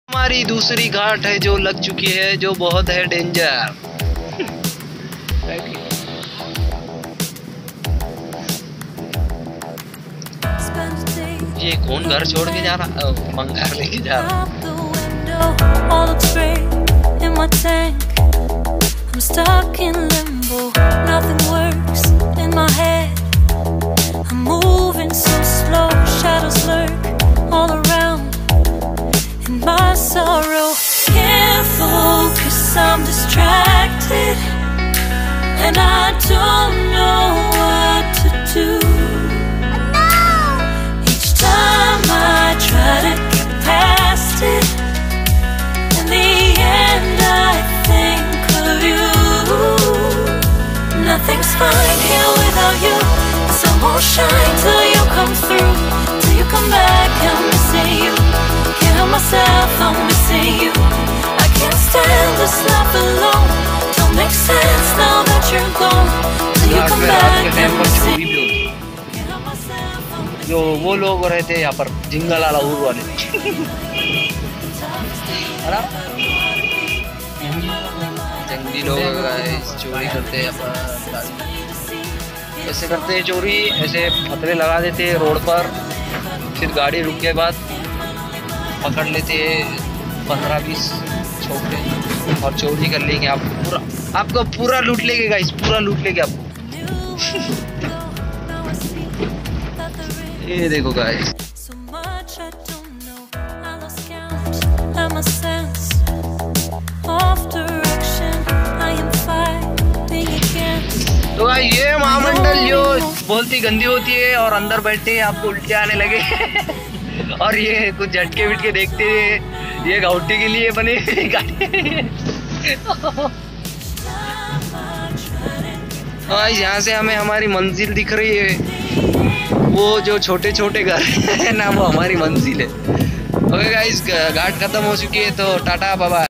हमारी दूसरी घाट है जो लग चुकी है, जो बहुत है डेंजर। ये कौन घर छोड़ के जा रहा, मंगार लेके जा रहा। I'm stuck in limbo, nothing works in my head. I'm moving so slow, shadows lurk all around. In my sorrow, can't focus, I'm distracted, and I don't know what to do. Each time I try to get past it, in the end I think you. Nothing's fine here without you. The sun won't shine till you come through, till you come back. I'm missing you. Can't help myself, I'm missing you. I can't stand this life alone. Don't make sense now that you're gone. Till you come back, I'm missing you. जो वो लोग रहते हैं यहाँ पर jingle वाला उर वाले जंगली लोग चोरी करते हैं। ऐसे करते हैं चोरी, ऐसे पतरे लगा देते हैं रोड पर, फिर गाड़ी रुक के बाद पकड़ लेते हैं 15-20 छोकरे और चोरी कर लेंगे। आपको पूरा लूट लेंगे गाइस, पूरा लूट लेंगे आपको। ये देखो गाइस, तो ये महामंडल जो बहुत ही गंदी होती है और अंदर बैठते हैं आपको उल्टे आने लगे और ये कुछ झटके विटके देखते हैं। ये गाउटी के लिए बनी गाड़ी। यहाँ से हमें हमारी मंजिल दिख रही है, वो जो छोटे छोटे घर है ना, वो हमारी मंजिल है। ओके गाइस, घाट खत्म हो चुकी है, तो टाटा बाय बाय।